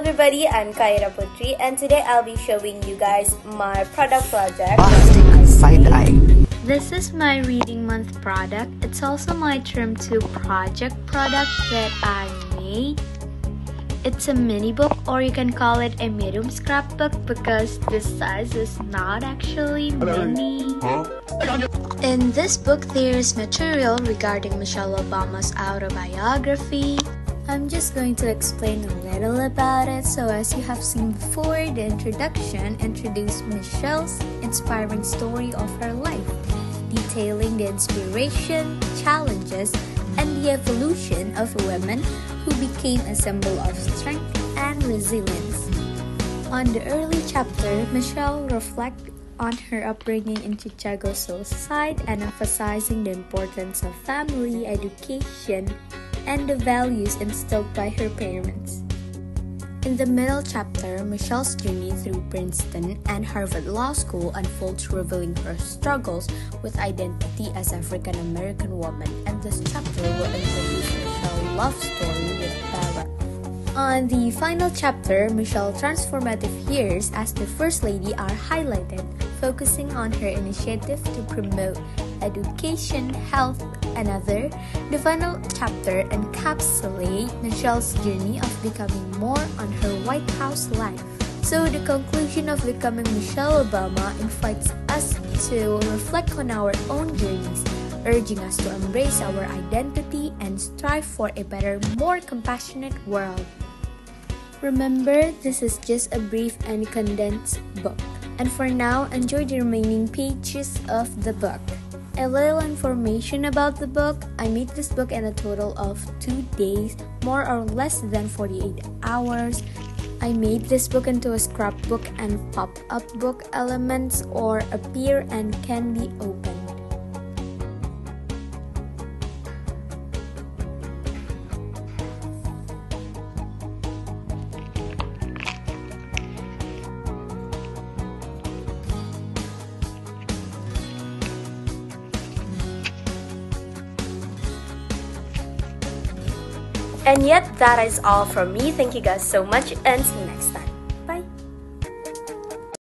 everybody, I'm Kaira Putri and today I'll be showing you guys my product project. Plastic Side-Eye. This is my reading month product. It's also my term 2 project product that I made. It's a mini book, or you can call it a medium scrapbook because this size is not actually mini. In this book, there is material regarding Michelle Obama's autobiography. I'm just going to explain a little about it. So as you have seen before, the introduction introduced Michelle's inspiring story of her life, detailing the inspiration, challenges, and the evolution of a woman who became a symbol of strength and resilience. On the early chapter, Michelle reflects on her upbringing in Chicago society and emphasizing the importance of family, education, and the values instilled by her parents. In the middle chapter, Michelle's journey through Princeton and Harvard Law School unfolds, revealing her struggles with identity as African American woman, and this chapter will introduce Michelle's love story with Barack. On the final chapter, Michelle's transformative years as the First Lady are highlighted, focusing on her initiative to promote education, health, and other. The final chapter encapsulates Michelle's journey of becoming more on her White House life. So the conclusion of becoming Michelle Obama invites us to reflect on our own journeys, urging us to embrace our identity and strive for a better, more compassionate world. Remember, this is just a brief and condensed book. And for now, enjoy the remaining pages of the book. A little information about the book. I made this book in a total of 2 days, more or less than 48 hours. I made this book into a scrapbook and pop-up book elements or appear and can be opened. And yet, that is all from me. Thank you guys so much and see you next time.